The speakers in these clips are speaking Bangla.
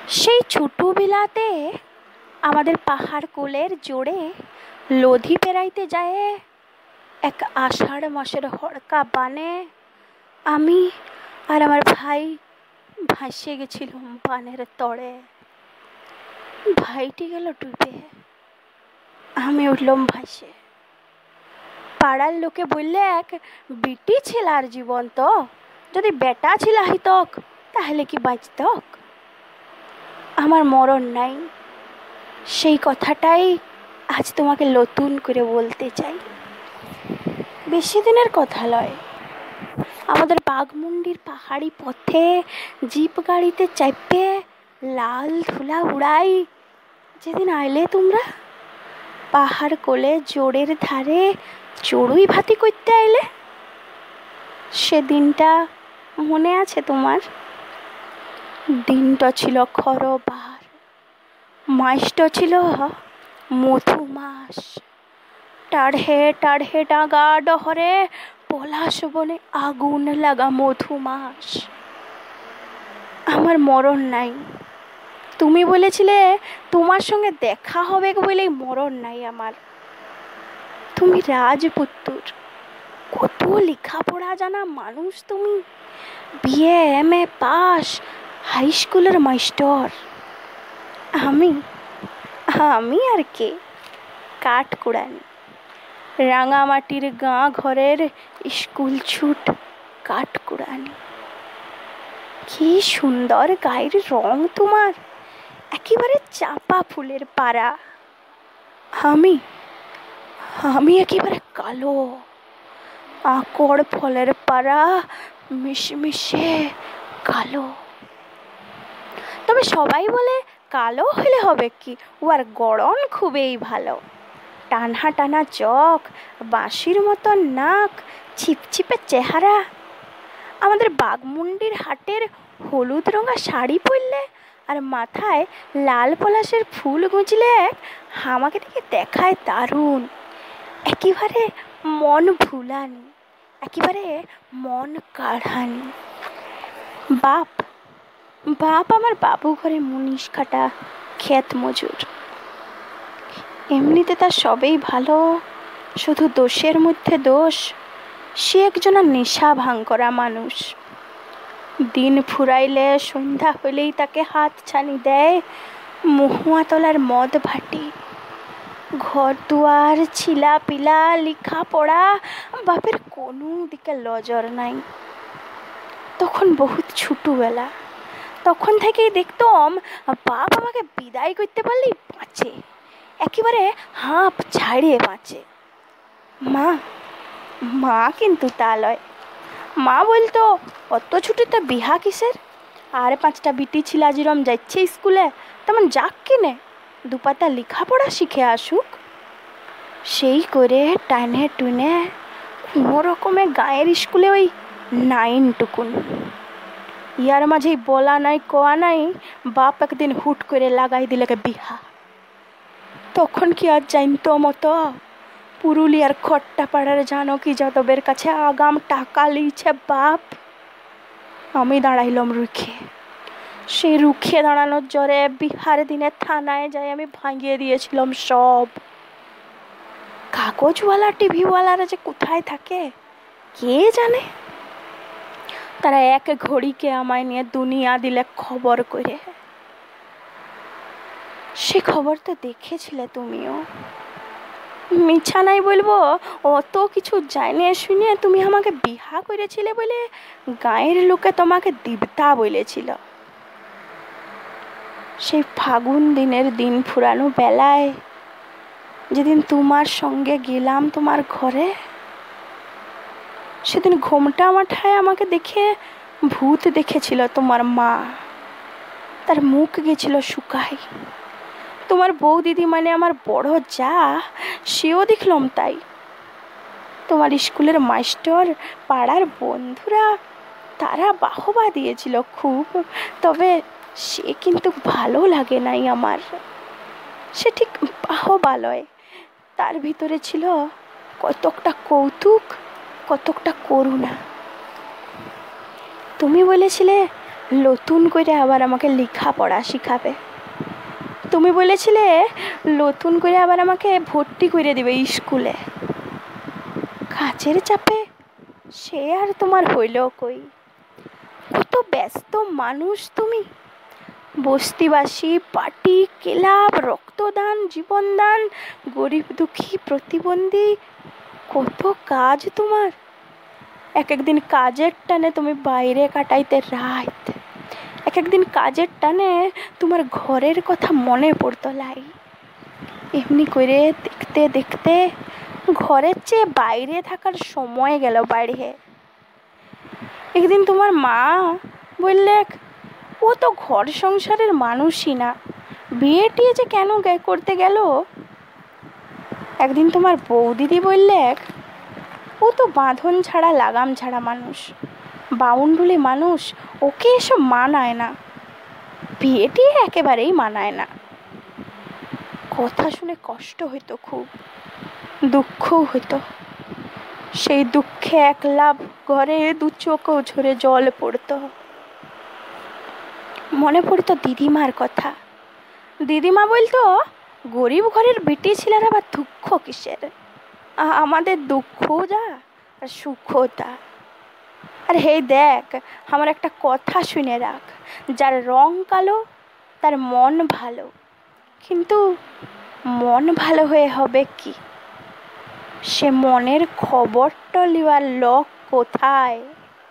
সেই ছোটবেলাতে আমাদের পাহাড় কোলের জোরে লধি পেরাইতে যায় এক আষাঢ় মাসের হড়কা বানে আমি আর আমার ভাই ভাসিয়ে গেছিলাম বানের তড়ে। ভাইটি গেল ডুবে, আমি উঠলাম ভাসে। পাড়ার লোকে বললে এক বিটি ছেলার জীবন তো, যদি বেটা ছেলা হইতক তাহলে কি বাঁচতক। আমার মরণ নাই, সেই কথাটাই আজ তোমাকে নতুন করে বলতে চাই। বেশি দিনের কথা লয়, আমাদের বাঘমুন্ডির পাহাড়ি পথে জিপ গাড়িতে চাপে লাল ধুলা উড়াই যেদিন আইলে তোমরা পাহাড় কোলে জোরের ধারে চড়ুই ভাতি করতে আইলে, সেদিনটা মনে আছে তোমার? দিনটা ছিল খরবার, মাসটা ছিল মধু মাস। টাড়হে টাড়হে ডাঙা ডহরে পলাশ বনে আগুন লাগা মধু মাস। আমার মরণ নাই, তুমি বলেছিলে তোমার সঙ্গে দেখা হবে বলেই মরণ নাই আমার। তুমি রাজপুত্তর, কত লেখাপড়া জানা মানুষ তুমি, বিএ এমএ পাস, হাই স্কুলের মাস্টার। আমি আর কে, কাঠ কুড়ানি, রাঙামাটির গাঁ ঘরের স্কুল ছুট কাঠ কুড়ানি। কি সুন্দর গায়ের রং তোমার, একেবারে চাপা ফুলের পাড়া। আমি একেবারে কালো, আকড় ফলের পাড়া, মিশমিশে কালো। তবে সবাই বলে কালো হলে হবে কি, ও আর গড়ন খুবই ভালো। টানা টানা চোখ, বাঁশির মতন নাক, ছিপছিপে চেহারা। আমাদের বাঘমুন্ডির হাটের হলুদ রঙা শাড়ি পরলে আর মাথায় লাল পলাশের ফুল গুঁজলে আমাকে দেখে দেখায় দারুণ, একেবারে মন ভুলানি, একেবারে মন কাড়ানি। বাপ আমার বাবু ঘরে মুনিশ খাটা ক্ষেত মজুর। এমনিতে তার সবেই ভালো, শুধু দোষের মধ্যে দোষ, সে একজনা নেশা ভাঙ করা মানুষ। দিন ফুরাইলে সন্ধ্যা হইলেই তাকে হাত ছানি দেয় মহুয়া তলার মদ ভাটি। ঘর দুয়ার ছিলা পিলা লিখা পড়া, বাপের কোনো দিকে নজর নাই। তখন বহুত ছোটবেলা, তখন থেকেই দেখতাম বাপ আমাকে বিদায় করতে পারলেই বাঁচে, একেবারে হাঁপ ছাড়িয়ে বাঁচে। মা কিন্তু তা লয়। মা বলতো অত ছুটিতে বিহা কিসের, আর 5টা বিটি ছিলা যেরম যাচ্ছে স্কুলে তেমন যাক কিনে, দুপাতা লেখাপড়া শিখে আসুক। সেই করে টানে টুনে কোনো রকমে গাঁয়ের স্কুলে ওই 9 টুকুন। ইয়ার মাঝেই বলা নাই কোয়া নাই, বাপ একদিন হুট করে লাগাই দিলে বিহা। তখন কি আর জানতো মতো পুরুলিয়ার খট্টাপাড়ার জানকী যাদবের কাছে আগাম টাকা লিছে বাপ। আমি দাঁড়াইলাম রুখে, সেই রুখে দাঁড়ানোর জোরে বিহার দিনে থানায় যাই আমি ভাঙিয়ে দিয়েছিলাম সব। কাগজওয়ালা টিভিওয়ালারা যে কোথায় থাকে কে জানে, তারা এক ঘড়িকে আমায় নিয়ে দুনিয়া দিলে খবর করে। সে খবর তো দেখেছিলে তুমিও। মিছা নাই বলবো, অত কিছু জানে শুনে তুমি আমাকে বিহা করেছিলে বলে গাঁয়ের লোকে তোমাকে দেবতা বলেছিল। সেই ফাগুন দিনের দিন ফুরানো বেলায় যেদিন তোমার সঙ্গে গেলাম তোমার ঘরে, সেদিন ঘোমটা মাঠায় আমাকে দেখে ভূত দেখেছিল তোমার মা, তার মুখ গেছিল শুকাই। তোমার বউ দিদি মানে আমার বড় যা, সেও দেখলাম তাই। তোমার স্কুলের মাস্টার, পাড়ার বন্ধুরা, তারা বাহবা দিয়েছিল খুব। তবে সে কিন্তু ভালো লাগে নাই আমার, সে ঠিক বাহবা লয়, তার ভিতরে ছিল কতকটা কৌতুক, কতকটা করুণা। তুমি বলেছিলে নতুন করে আবার আমাকে লেখাপড়া শিখাবে। তুমি বলেছিলে নতুন করে আবার আমাকে ভর্তি করে দিবে স্কুলে। কাজের চাপে সে আর তোমার হইল কই? কত ব্যস্ত মানুষ তুমি। বস্তিবাসী, পার্টি, ক্লাব, রক্তদান, জীবনদান, গরিব দুঃখী, প্রতিবন্ধী, কত কাজ তোমার। এক একদিন কাজের টানে তুমি বাইরে কাটাইতে রাত। এক একদিন কাজের টানে তোমার ঘরের কথা মনে পড়তো লাই। এমনি করে দেখতে দেখতে ঘরের চেয়ে বাইরে থাকার সময় গেল বাড়িয়ে। একদিন তোমার মা বললে, ও তো ঘর সংসারের মানুষই না, বিয়ে টিয়ে যে কেন করতে গেল। একদিন তোমার বৌদিদি বললে, ও তো বাঁধন ছাড়া লাগাম ছাড়া মানুষ, বাউন্ডুলি মানুষ, ওকে এসব মানায় না, বিয়েটি একেবারেই মানায় না। কথা শুনে কষ্ট হইতো, খুব দুঃখও হইতো। সেই দুঃখে একলা ঘরে দু চোখও ঝরে জল পড়তো। মনে পড়তো দিদিমার কথা। দিদিমা বলতো, গরিব ঘরের বেটি ছেলেরা আবার দুঃখ কিসের, আমাদের দুঃখও যা আর সুখও তা। আর হে দেখ, আমার একটা কথা শুনে রাখ, যার রং কালো তার মন ভালো। কিন্তু মন ভালো হয়ে হবে কি? সে মনের খবরটা লিবার লোক কোথায়?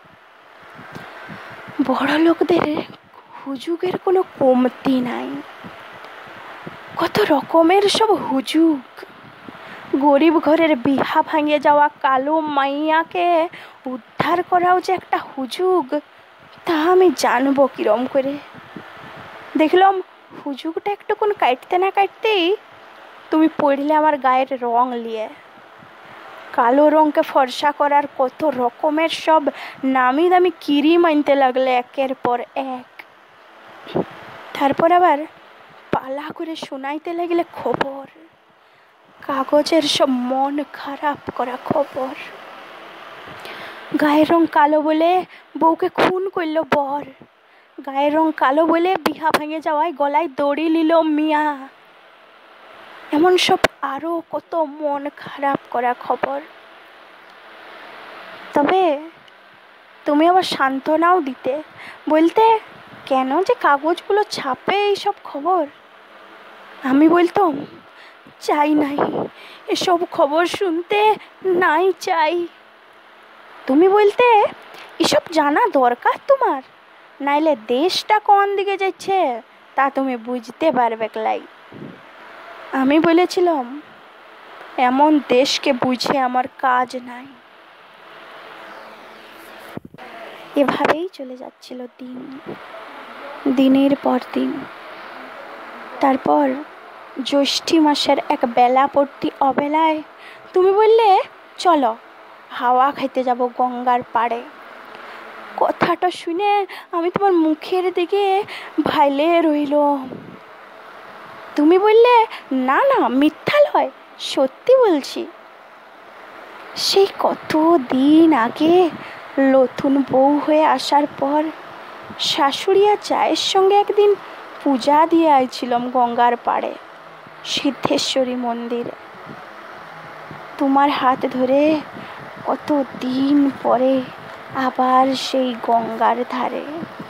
বড় লোকদের হুজুগের কোনো কমতি নাই, কত রকমের সব হুজুগ। গরিব ঘরের বিহা ভাঙে যাওয়া কালো মাইয়াকে উদ্ধার করাও যে একটা হুজুগ, তা আমি জানবো কিরম করে? দেখলাম হুজুগটা একটুকুন কাটতে না কাটতেই তুমি পড়লে আমার গায়ের রং লিয়ে। কালো রঙকে ফর্সা করার কত রকমের সব নামি দামি ক্রিম আনতে লাগলে একের পর এক। তারপর আবার পালা করে শোনাইতে লাগলে খবর, কাগজের সব মন খারাপ করা খবর। গায়ের রং কালো বলে বউকে খুন করলো বর, গায়ের রং কালো বলে বিহা ভেঙে যাওয়ায় গলায় দড়ি নিল মিয়া। এমন সব আরো কত মন খারাপ করা খবর। তবে তুমি আবার সান্ত্বনাও দিতে, বলতে কেন যে কাগজগুলো ছাপে এইসব খবর। আমি বলতাম, চাই নাই এসব খবর শুনতে, নাই চাই। তুমি বলতে, এসব জানা দরকার তোমার, নাইলে দেশটা কোন দিকে যাচ্ছে তা তুমি বুঝতে পারবে লাই। আমি বলেছিলাম, এমন দেশকে বুঝে আমার কাজ নাই। এভাবেই চলে যাচ্ছিল দিন, দিনের পর দিন। তারপর জ্যৈষ্ঠী মাসের এক বেলাপট্টি অবেলায় তুমি বললে, চলো হাওয়া খাইতে যাব গঙ্গার পাড়ে। কথাটা শুনে আমি তোমার মুখের দিকে ভাইলে রইল। তুমি বললে, না না মিথ্যা লয়, সত্যি বলছি। সেই কত দিন আগে নতুন বউ হয়ে আসার পর শাশুড়ি আর জায়ের সঙ্গে একদিন পূজা দিয়ে আইছিলাম গঙ্গার পাড়ে, সিদ্ধেশ্বরী মন্দিরে। তোমার হাত ধরে কত দিন পরে আবার সেই গঙ্গার ধারে।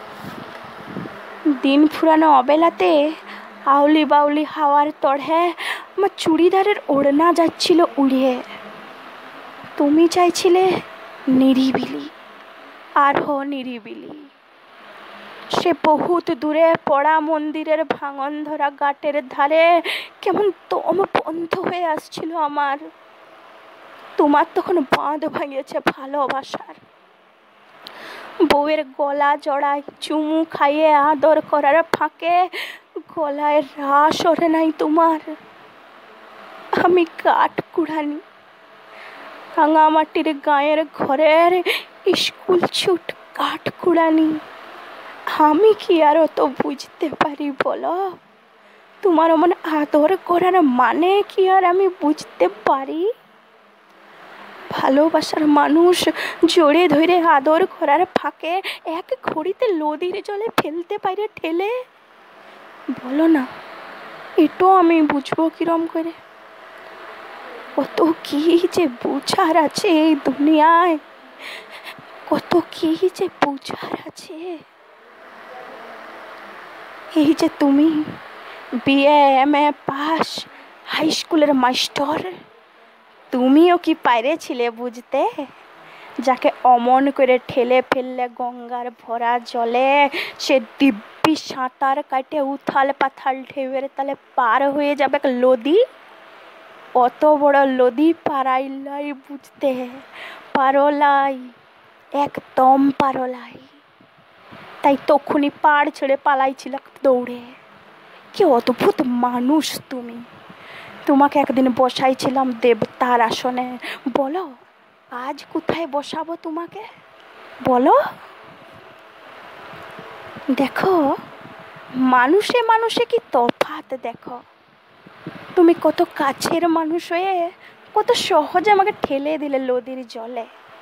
দিন ফুরানো অবেলাতে আউলি বাউলি হাওয়ার তড়ে আমার চুড়িদারের ওড়না যাচ্ছিল উড়িয়ে। তুমি চাইছিলে নিরিবিলি, আরও নিরিবিলি। সে বহুত দূরে পড়া মন্দিরের ভাঙন ধরা ঘাটের ধারে কেমন দম বন্ধ হয়ে আসছিল আমার। তোমার তখন বাঁধ ভাঙিয়েছে ভালোবাসার। বউয়ের গলা জড়াই চুমু খাইয়ে আদর করার ফাঁকে গলায় রাস ওঠে নাই তোমার। আমি কাঠ কুড়ানি, রাঙামাটির গাঁয়ের ঘরের স্কুল ছুট কাঠ কুড়ানি। আমি কি আর অত বুঝতে পারি বলো? তোমার মন আদর করার মানে কি আর আমি বুঝতে পারি? ভালোবাসার মানুষ জোরে ধরে আদর করার ফাঁকে এক ঘড়িতে নদীর জলে ফেলতে পারে ঠেলে? বলো না, এটাও আমি বুঝবো কিরম করে? কত কি যে বুঝার আছে এই দুনিয়ায়, কত কি যে বুঝার আছে। এই যে তুমি বিএ এমএ পাস, হাই স্কুলের মাস্টার, তুমিও কি পাইরেছিলে বুঝতে? যাকে অমন করে ঠেলে ফেললে গঙ্গার ভরা জলে সে দিব্যি সাঁতার কাটে উথাল পাথাল ঢেউয়ের তালে পার হয়ে যাবে নদী। অত বড় নদী পারাইলাই বুঝতে, পারলাই, একদম পারলাই। তাই তখনই পাড় ছেড়ে পালাইছিল দৌড়ে। কি অদ্ভুত মানুষ তুমি! তোমাকে একদিন বসাইছিলাম দেবতার আসনে, বলো আজ কোথায় বসাবো তোমাকে? বলো। দেখো, মানুষে মানুষে কি তফাৎ দেখো। তুমি কত কাছের মানুষ হয়ে কত সহজে আমাকে ঠেলে দিলে নদীর জলে।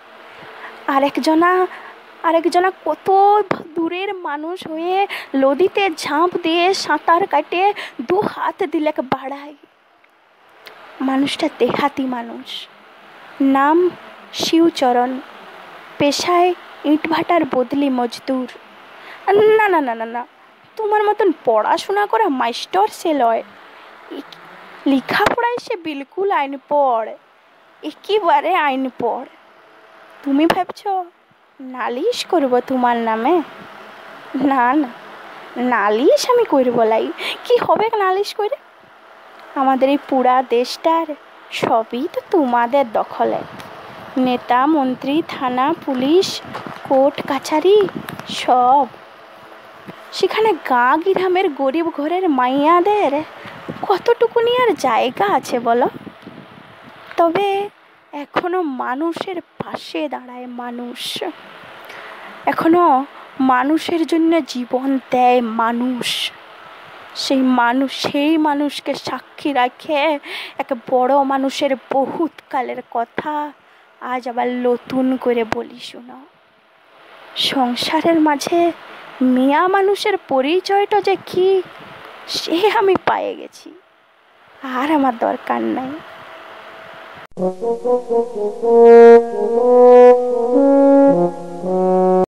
আরেকজনা কত দূরের মানুষ হয়ে নদীতে ঝাঁপ দিয়ে সাঁতার কাটে দু হাত দিলে বাড়াই। মানুষটা দেহাতি মানুষ, নাম শিবচরণ, পেশায় ইটভাটার বদলি মজদুর। না না না না না, তোমার মতন পড়াশোনা করা মাস্টার সে লয়। লেখাপড়ায় সে বিলকুল আইন পড়, একেবারে আইন পড়। তুমি ভাবছ নালিশ করব তোমার নামে? না না, নালিশ আমি করব লাই। কি হবে নালিশ করে? আমাদের এই পুরা দেশটার সবই তো তোমাদের দখলে। নেতা মন্ত্রী, থানা পুলিশ, কোর্ট কাছারি সব। সেখানে গাঁ গ্রামের গরিব ঘরের মাইয়াদের কতটুকুনি আর জায়গা আছে বলো? তবে এখনো মানুষের পাশে দাঁড়ায় মানুষ, এখনো মানুষের জন্য জীবন দেয় মানুষ। সেই মানুষকে সাক্ষী রাখে এক বড় মানুষের বহুত কালের কথা আজ আবার নতুন করে বলি শোনো। সংসারের মাঝে মিয়া মানুষের পরিচয়টা যে কি সে আমি পেয়ে গেছি, আর আমার দরকার নাই।